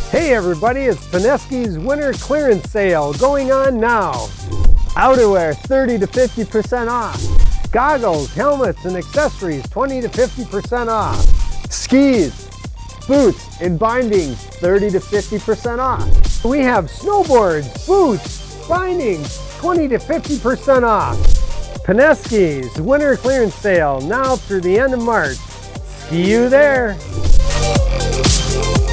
Hey everybody, it's Pinewski's winter clearance sale going on now. Outerwear 30 to 50% off. Goggles, helmets, and accessories 20 to 50% off. Skis, boots, and bindings 30 to 50% off. We have snowboards, boots, bindings 20 to 50% off. Pinewski's winter clearance sale now through the end of March. See you there.